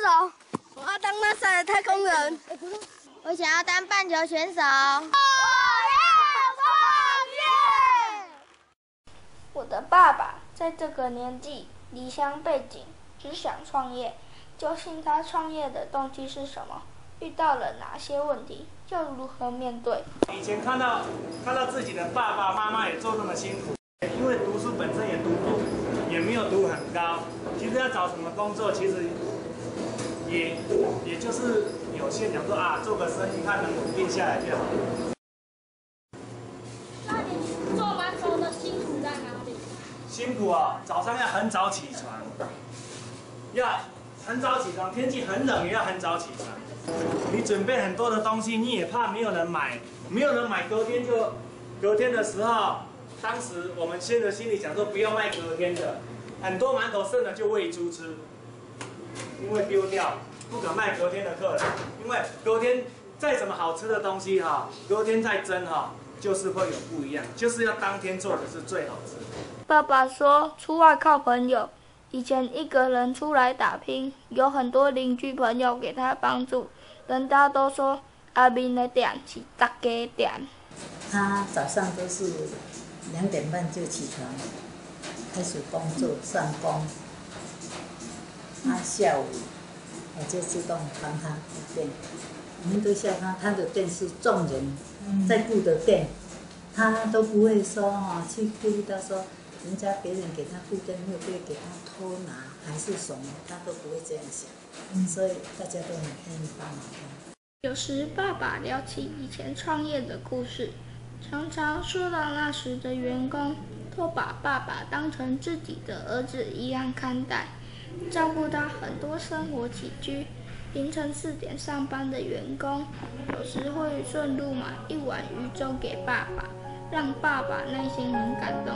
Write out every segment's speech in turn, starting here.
手，我要当 NASA 的太空人。 我想要当棒球选手。 我的爸爸在这个年纪，离乡背井，只想创业。究竟他创业的动机是什么？遇到了哪些问题？又如何面对？ 以前看到自己的爸爸妈妈也做这么辛苦，因为读书本身也也没有读很高，其实要找什么工作，其实也就是有些讲说啊，做个生意看能稳定下来就好。 那你做馒头的辛苦在哪里？ 辛苦啊，早上要很早起床，要很早起床，天气很冷也要很早起床。你准备很多的东西，你也怕没有人买，隔天的时候，当时我们心里想说不要卖隔天的，很多馒头剩了就喂猪吃，因为丢掉，不敢卖隔天的客人，因为隔天再怎么好吃的东西哈，隔天再蒸哈，就是会有不一样，就是要当天做的是最好吃。 爸爸说出外靠朋友。以前一个人出来打拼，有很多邻居朋友给他帮助，人家都说阿明的店是大家店。 他早上都是2点半就起床，开始工作上工。下午我就自动帮他顾店。我们都笑他的店是众人在顾的店，他都不会说去顾虑到说。人家别人给他顾店，会不会给他偷拿还是什么，他都不会这样想，所以大家都很愿意帮忙他。 有时爸爸聊起以前创业的故事，常常说到那时的员工都把爸爸当成自己的儿子一样看待，照顾他很多生活起居。凌晨4点上班的员工，有时会顺路买1碗鱼粥给爸爸，让爸爸内心很感动。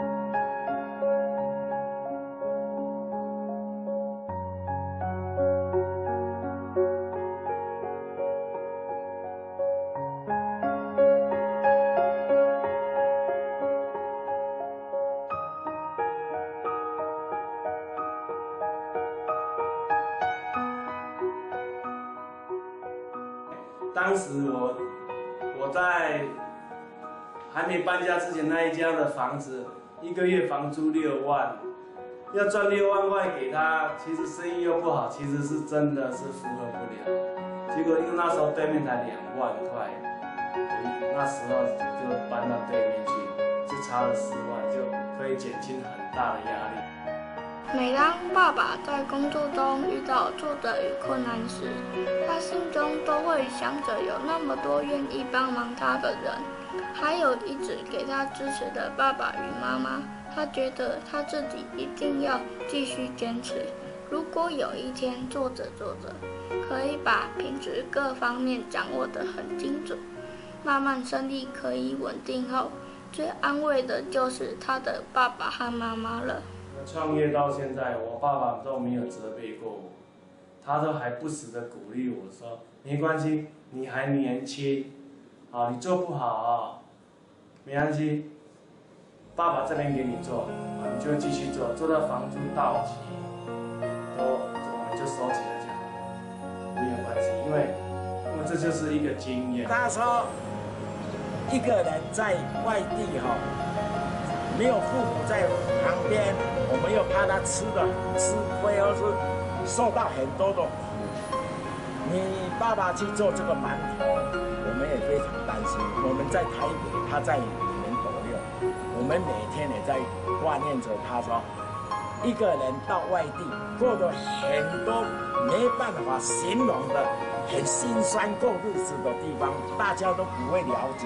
当时我在还没搬家之前，那一家的房子1个月房租6万，要赚6万块给他，其实生意又不好，其实是真的是负荷不了。结果因为那时候对面才2万块，我那时候就搬到对面去，就差了10万，就可以减轻很大的压力。 每当爸爸在工作中遇到挫折与困难时，他心中都会想着有那么多愿意帮忙他的人，还有一直给他支持的爸爸与妈妈。他觉得他自己一定要继续坚持。如果有一天做着做着，可以把品质各方面掌握得很精准，慢慢生意可以稳定后，最安慰的就是他的爸爸和妈妈了。 创业到现在，我爸爸都没有责备过我，他都还不时的鼓励我说：“没关系，你还年轻，你做不好没关系，爸爸这边给你做，你就继续做，做到房租到期，我们就收起来就好了，没有关系，因为这就是一个经验。” 他说，一个人在外地没有父母在旁边，我们又怕他吃亏，或是受到很多的苦。你爸爸去做这个馒头，我们也非常担心。我们在台北，他在你们左右，我们每天也在挂念着他说，一个人到外地，过着很多没办法形容的、很心酸过日子的地方，大家都不会了解。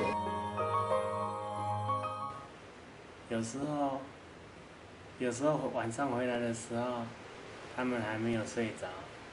有时候晚上回来的时候，他们还没有睡着，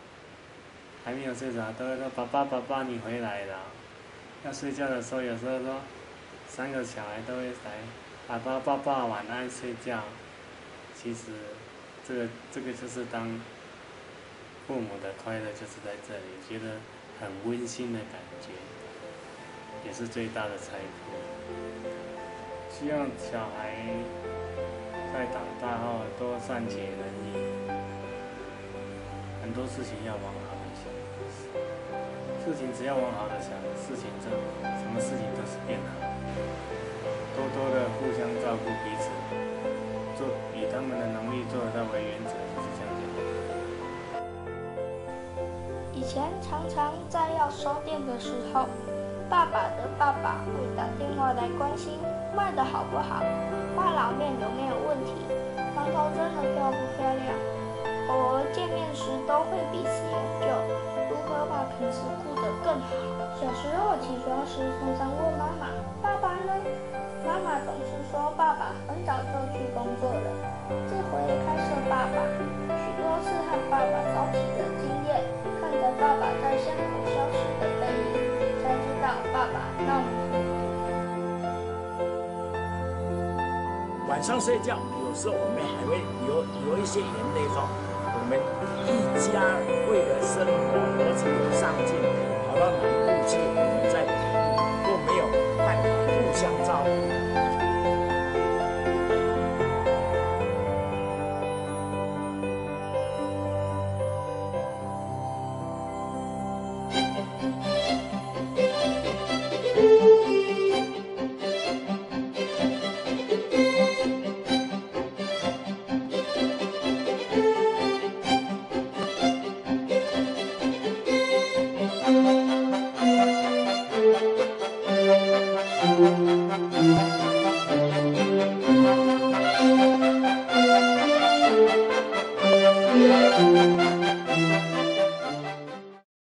都会说爸爸你回来了。要睡觉的时候，有时候说3个小孩都会来，爸爸晚安睡觉。其实这个就是当父母的快乐就是在这里，觉得很温馨的感觉，也是最大的财富。希望小孩在长大后多善解人意， 很多事情要往好的想，事情只要往好的想，事情就什么事情都是变好。多多的互相照顾彼此，做以他们的能力做得到为原则，就是这样子。 以前常常在要收店的时候，爸爸的爸爸会打电话来关心卖得好不好，画老面有没有问题，馒头蒸得漂不漂亮。偶尔见面时都会彼此研究如何把品质顾得更好。小时候起床时常常问妈妈：“爸爸呢？”妈妈总是说爸爸很早就去工作了。这回开设爸爸，许多次和爸爸早起的经验，看着爸爸在巷口消失的背影，才知道爸爸那么辛苦。 晚上睡觉，有时候我们还会有一些眼泪说，我们一家为了生活，儿子有上进，跑到南部去，我们在